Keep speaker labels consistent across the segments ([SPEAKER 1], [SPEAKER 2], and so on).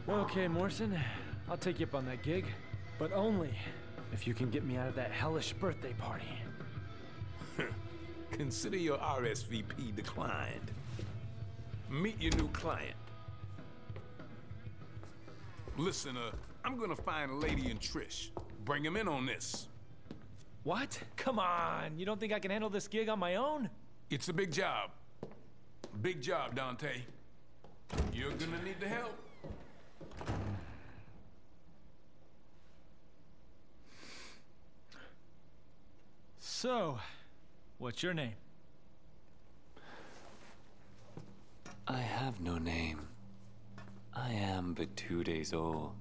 [SPEAKER 1] Okay, Morrison, I'll take you up on that gig, but only if you can get me out of that hellish birthday party.
[SPEAKER 2] Consider your RSVP declined. Meet your new client. Listen, I'm gonna find Lady and Trish. Bring him in on this.
[SPEAKER 1] What? Come on, you don't think I can handle this gig on my own?
[SPEAKER 2] It's a big job. Big job, Dante. You're gonna need the help.
[SPEAKER 1] So, what's your name?
[SPEAKER 3] I have no name. I am but 2 days old.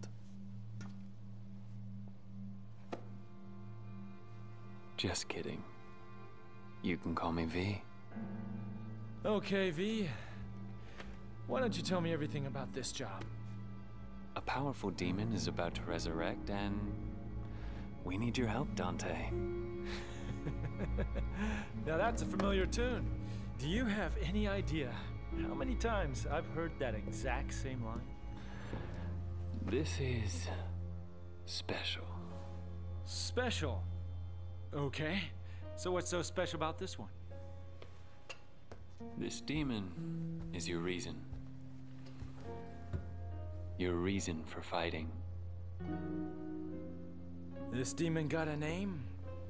[SPEAKER 3] Just kidding. You can call me V.
[SPEAKER 1] Okay, V. Why don't you tell me everything about this job?
[SPEAKER 3] A powerful demon is about to resurrect, and we need your help, Dante.
[SPEAKER 1] Now that's a familiar tune. Do you have any idea how many times I've heard that exact same line?
[SPEAKER 3] This is special.
[SPEAKER 1] Special? Okay. So what's so special about this one?
[SPEAKER 3] This demon is your reason. Your reason for fighting.
[SPEAKER 1] This demon got a name?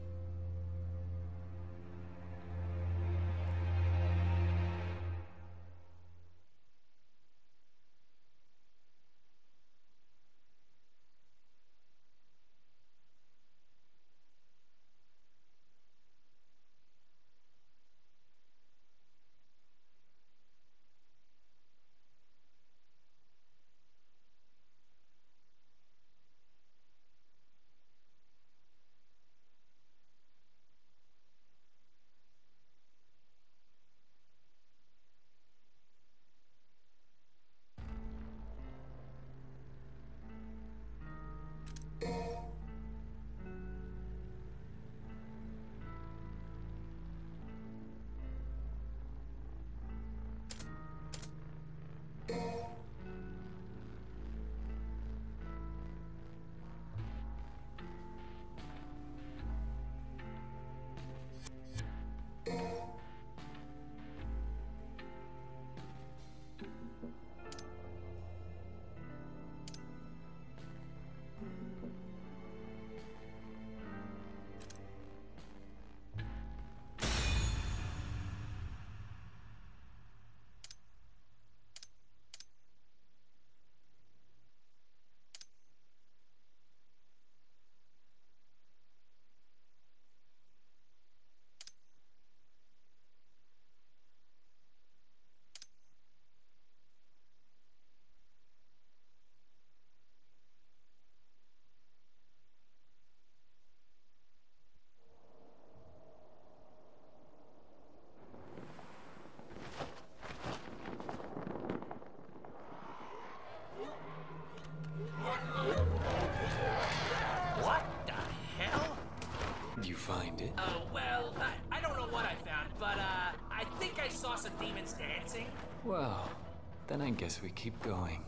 [SPEAKER 4] What the hell?
[SPEAKER 3] You find it?
[SPEAKER 4] Well, I don't know what I found, but, I think I saw some demons dancing.
[SPEAKER 3] Well, then I guess we keep going.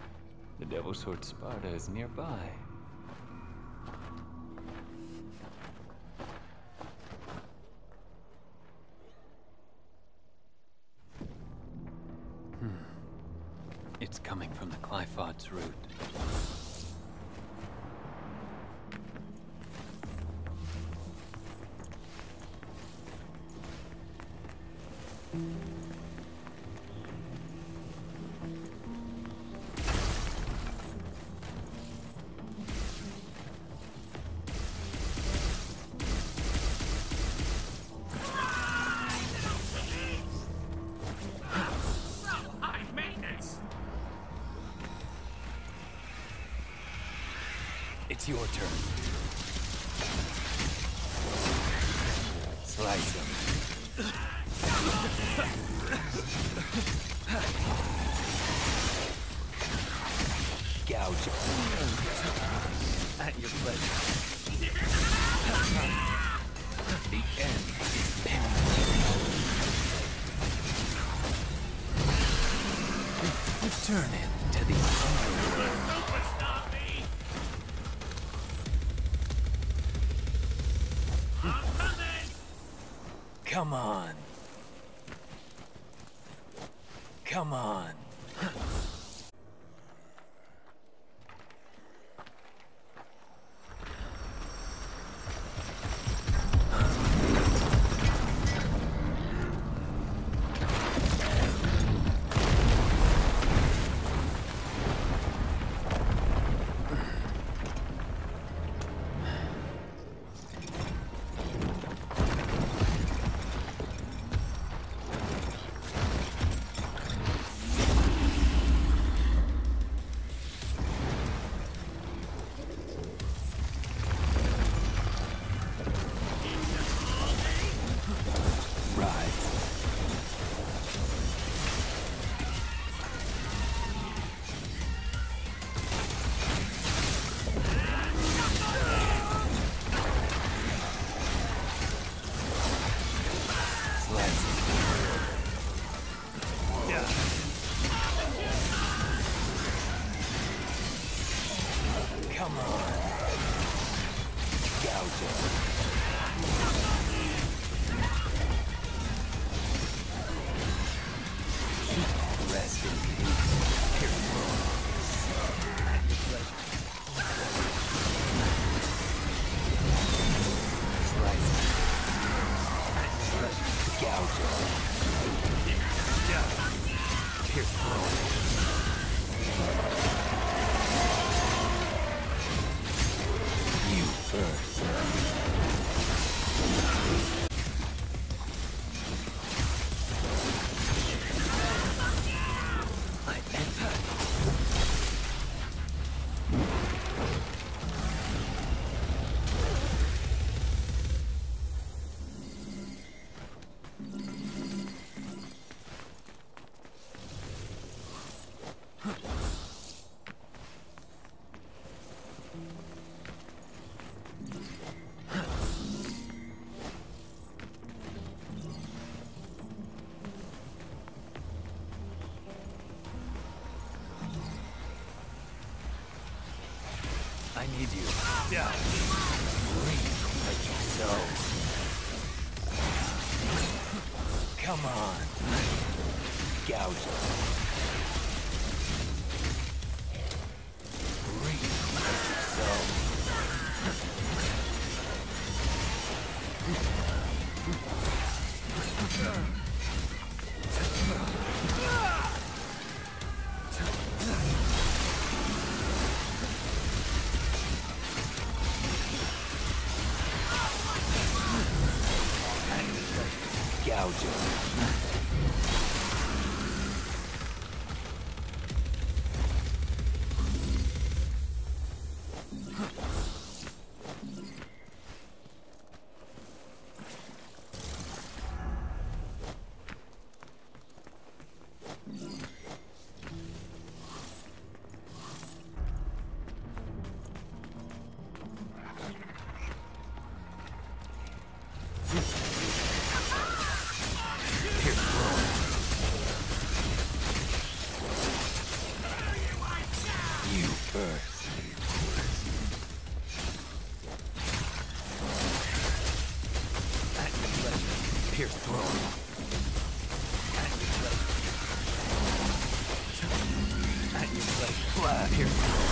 [SPEAKER 3] The Devil's Sword Sparta is nearby. It's coming from the Qliphoth's root. It's your turn. Slice him. Gouge. At your pleasure. The end is pending. Return him to the underworld. Come on. Come on. I need you. Yeah. Breathe like you sow. Come on. Gouge it. Breathe like you sow. Gouge it. Pierce throne. At your pleasure. Pierce throne.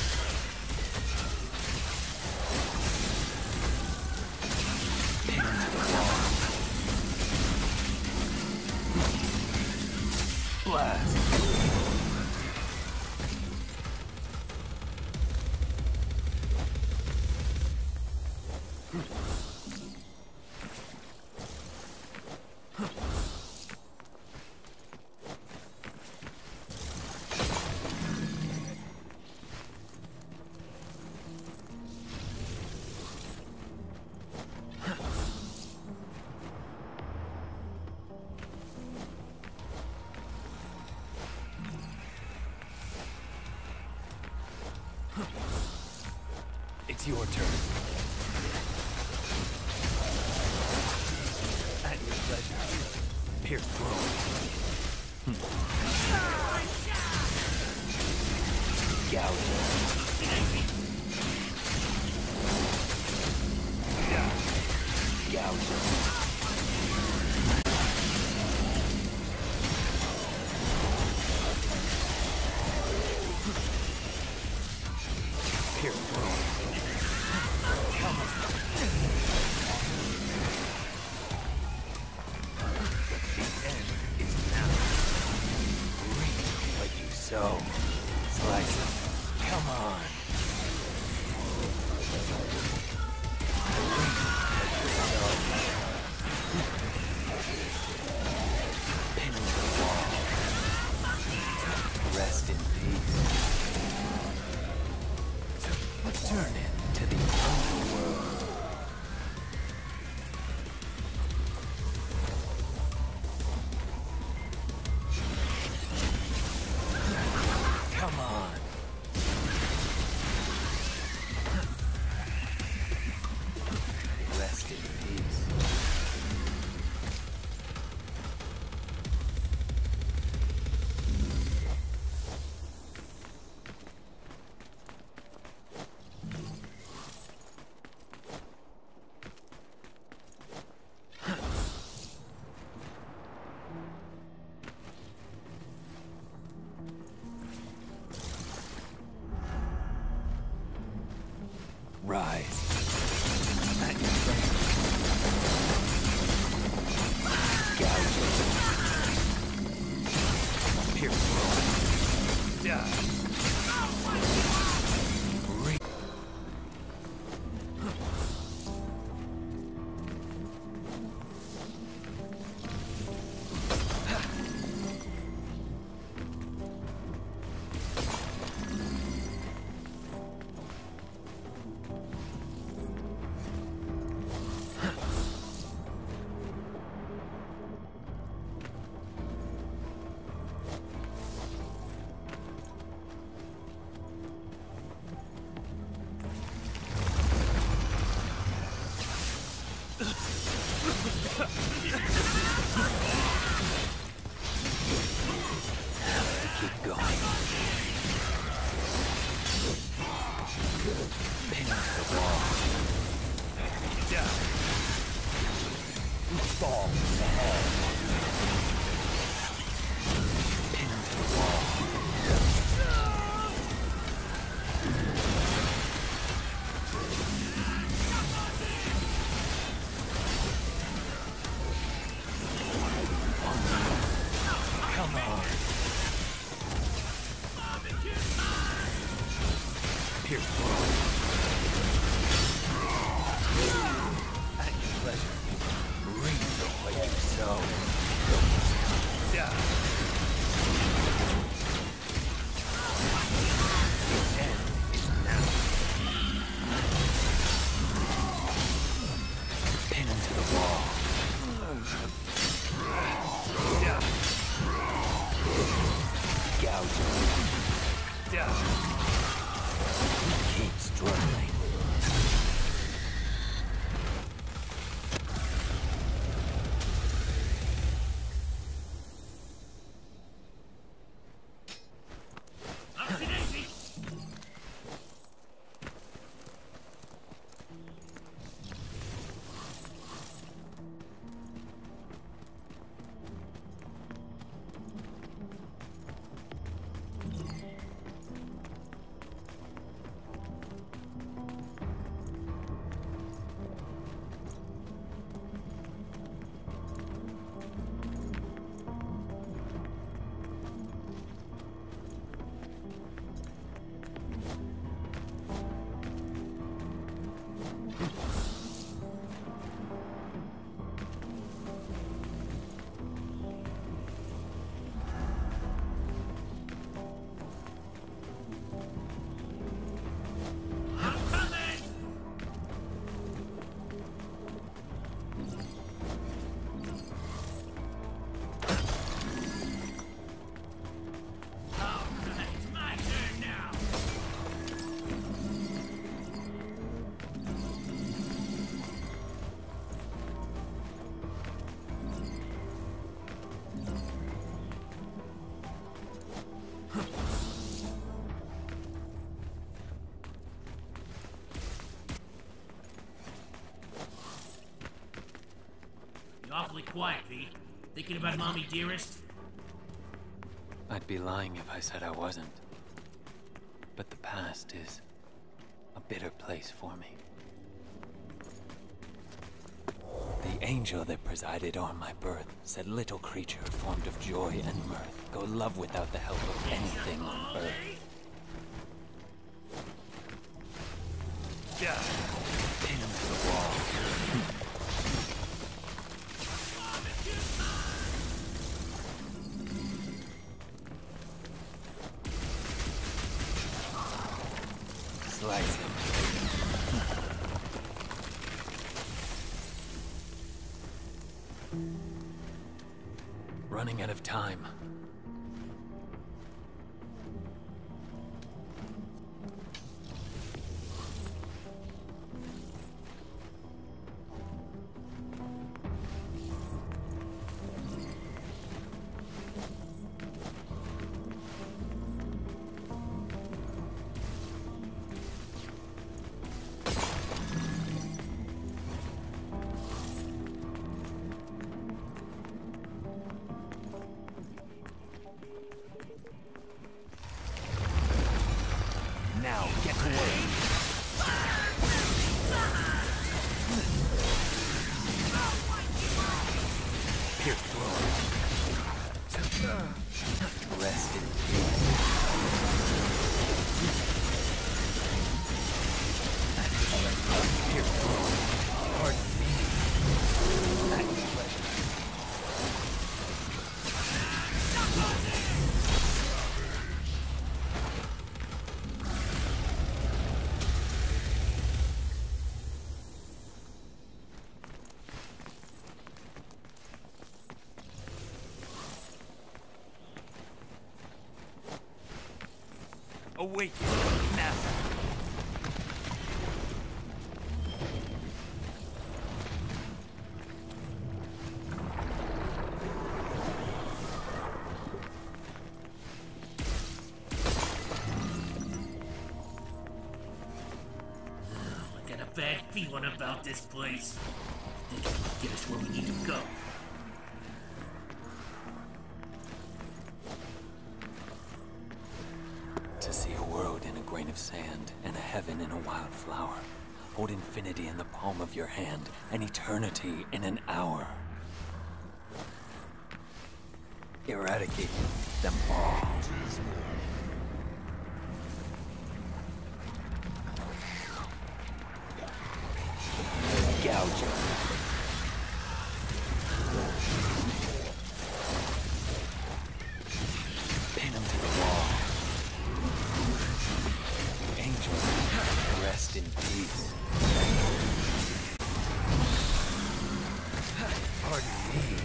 [SPEAKER 3] Blast. It's your turn. At your pleasure. Pierce throne. Gouge. Gouge. so. Slice it. Come on. Pin to the wall. Rest in peace. Return it to the underworld. Come on. Rest in peace. Rise. At your pleasure. Gouge it. Pierce through. Die. Keep going. Pin to the wall. Fall in the head. Pin to the wall. Come on. Pierce through. At your pleasure. Reap what you sow. Die. The end is now. Pin to the wall. Gouge it. Keep struggling.
[SPEAKER 4] Awfully quiet, V. Thinking about Mommy Dearest?
[SPEAKER 3] I'd be lying if I said I wasn't. But the past is a bitter place for me. The The angel that presided on my birth said, little creature formed of joy and mirth, go love without the help of anything on earth.
[SPEAKER 1] Yeah.
[SPEAKER 3] Pin him to the wall. Slice him. Running out of time.
[SPEAKER 1] Now, get to work.
[SPEAKER 3] Pierce through. Rest in peace. Pierce through. Pardon me. At your pleasure.
[SPEAKER 1] Awaken now.
[SPEAKER 4] I got a bad feeling about this place. I think it will get us where we need to go.
[SPEAKER 3] To see a world in a grain of sand, and a heaven in a wild flower. Hold infinity in the palm of your hand, and eternity in an hour. Eradicate them all. Gouge them. Pin them to the wall. Angels, rest in peace. Pardon me.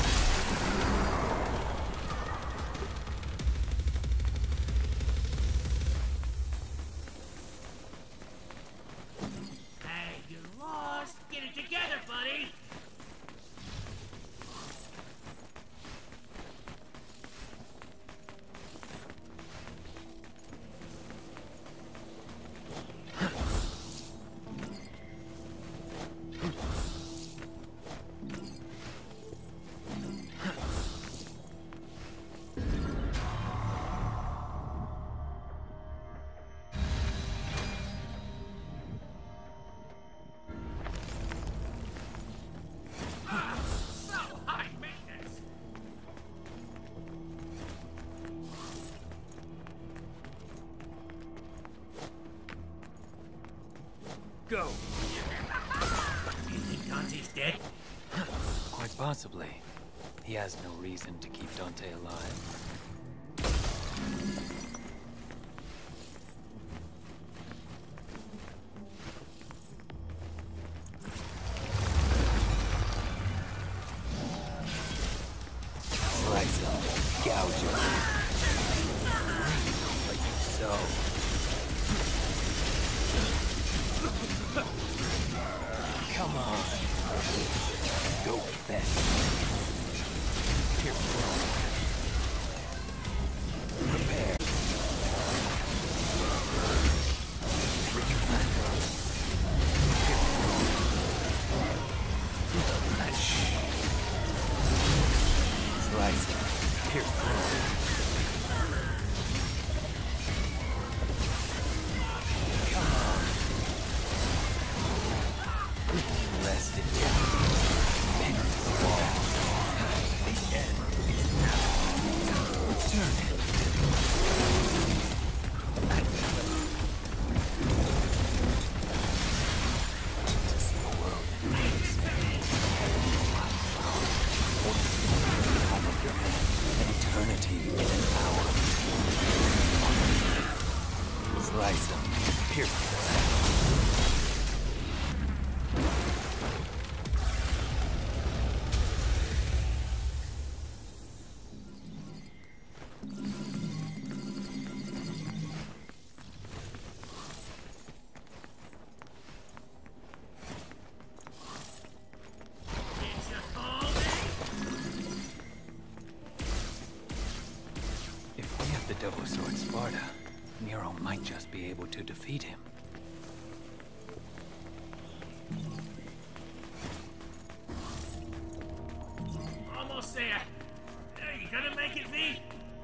[SPEAKER 4] Hey, you're lost. Get it together, buddy. So high maintenance.
[SPEAKER 1] Go.
[SPEAKER 4] You think Dante's dead?
[SPEAKER 3] Quite possibly. He has no reason to keep Dante alive. Slice him. Gouge him. Like so. Come on. Go fetch. Here, prepare. Slice it. Here, come on. Rest it down. Here. If we have the Devil's Sword Sparta, Nero might just be able to defeat him.
[SPEAKER 4] Almost there. Hey, you gonna make it, V?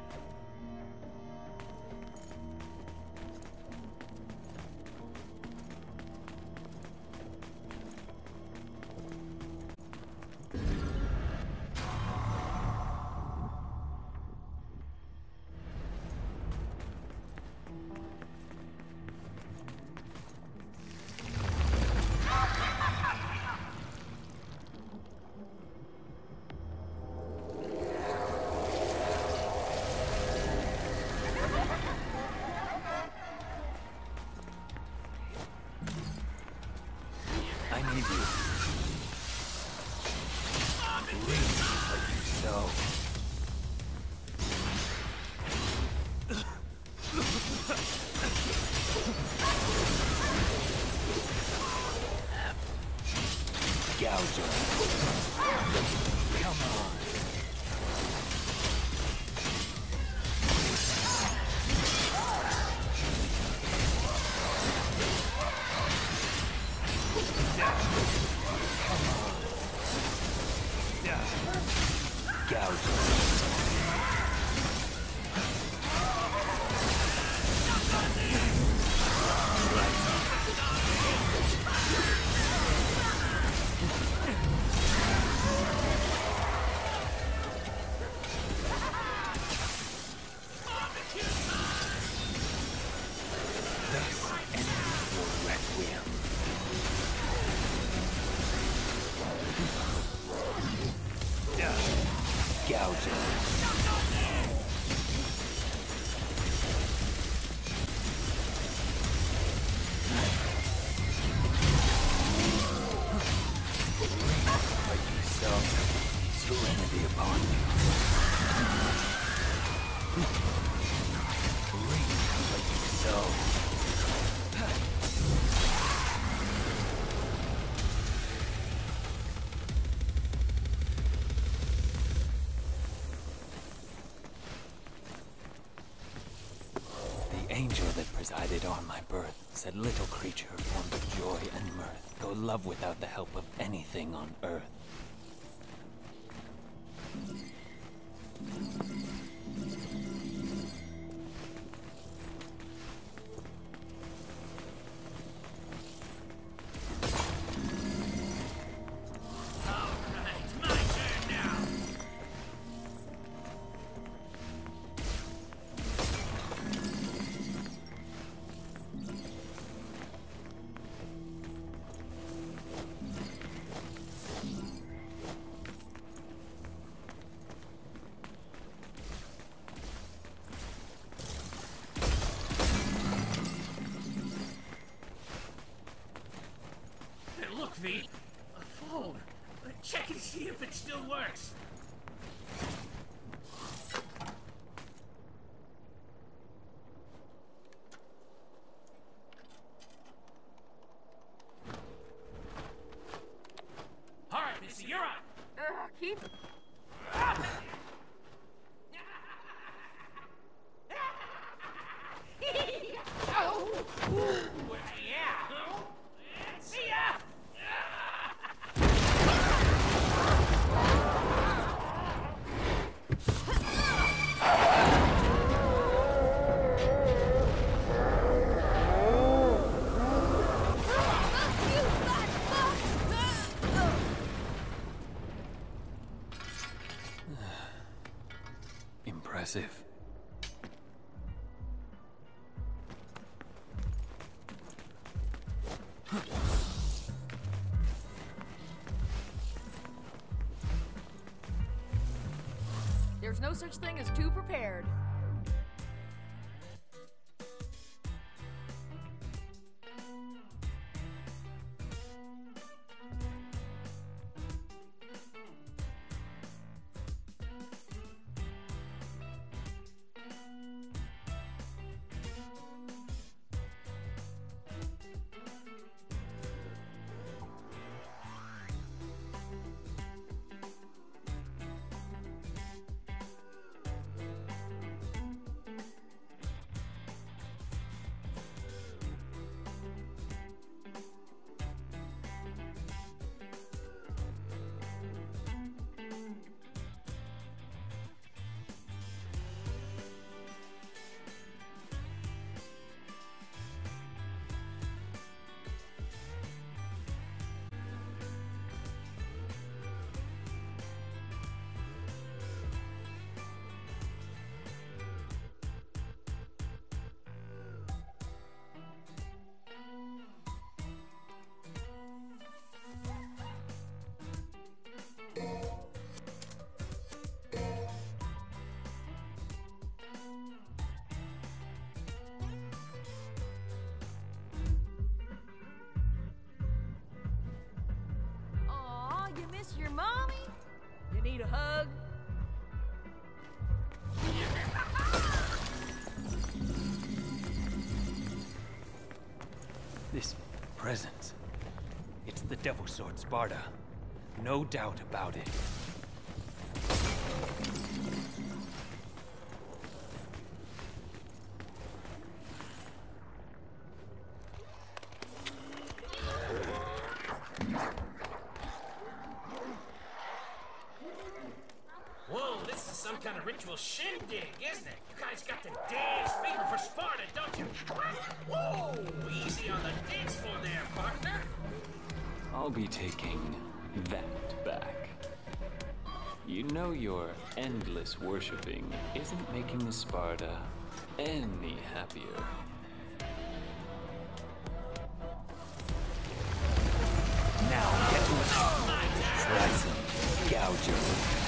[SPEAKER 3] I need you. Please, like you so. Gouger. Come on. Serenity upon you. Ring like you so. The angel that presided on my birth said, little creature formed of joy and mirth, go love without the help of anything on earth.
[SPEAKER 4] Look, V. A phone. Check and see if it still works. All right, Missy, you're on.
[SPEAKER 5] Keith?
[SPEAKER 4] See ya!
[SPEAKER 3] Impressive.
[SPEAKER 5] There's no such thing as too prepared.
[SPEAKER 3] presence. It's the Devil Sword Sparda. No doubt about it.
[SPEAKER 4] Whoa, this is some kind of ritual shindig, isn't it? You guys got the dance fever for Sparta, don't you? Whoa, easy on the dance floor there, partner.
[SPEAKER 3] I'll be taking that back. You know your endless worshipping isn't making the Sparda any happier. Now get to it. Slice him. Gouge him.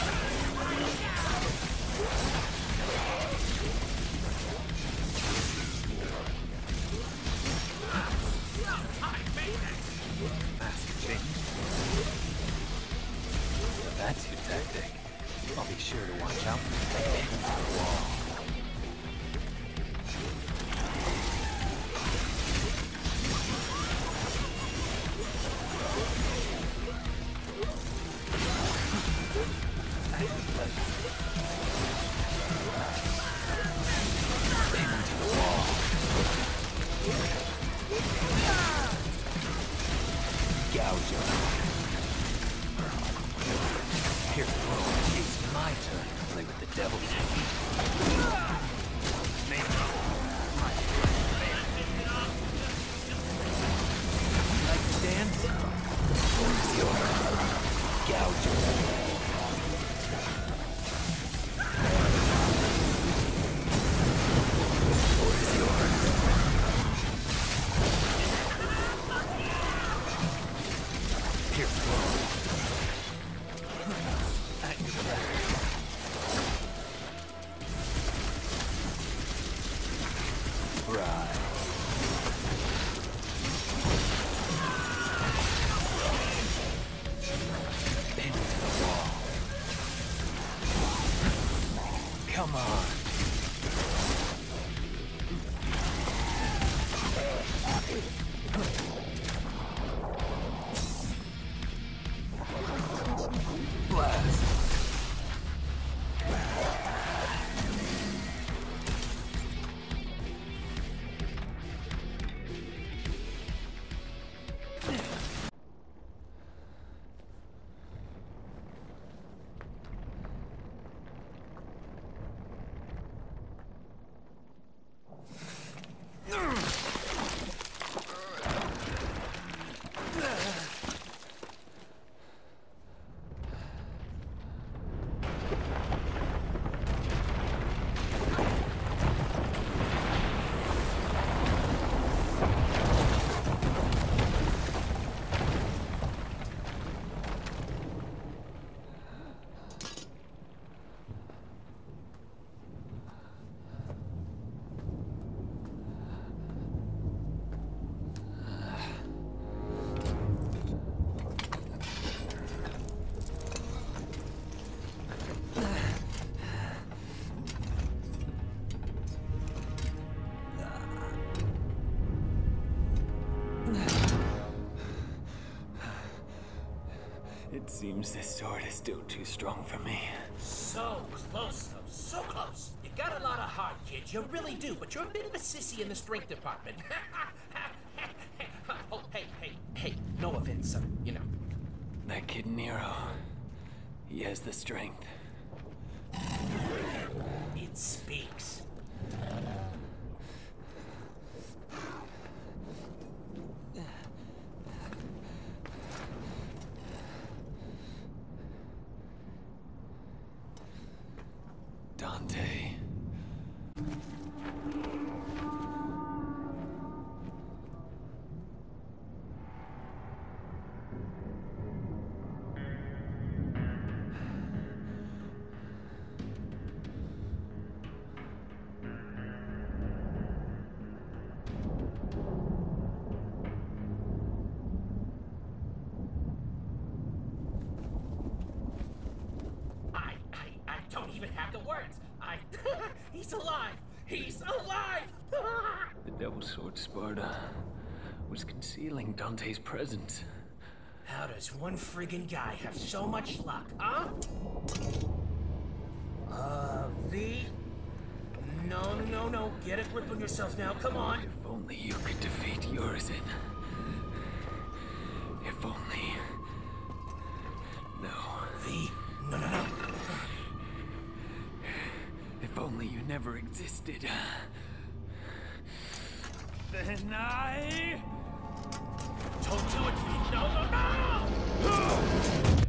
[SPEAKER 3] That's your tactic. I'll be sure to watch out for the wall. Gouge him. Here's the roll. It's my turn to play with the devil's like to dance? Where's your gouge? Come on. Blast. It seems this sword is still too strong for me.
[SPEAKER 4] So close, though. So close. You got a lot of heart, kid. You really do, but you're a bit of a sissy in the strength department. Oh, hey. No offense, you know.
[SPEAKER 3] That kid Nero, he has the strength.
[SPEAKER 4] It speaks.
[SPEAKER 3] Dante.
[SPEAKER 4] I don't even have the words. He's alive! He's alive!
[SPEAKER 3] The Devil Sword Sparda. was concealing Dante's presence.
[SPEAKER 4] How does one friggin' guy have so much luck, huh? V? No. Get a grip on yourself now, come on.
[SPEAKER 3] If only you could defeat Urizen. If only... No.
[SPEAKER 4] V, no.
[SPEAKER 3] If only you never existed. Then I...
[SPEAKER 4] Don't do it, V. No!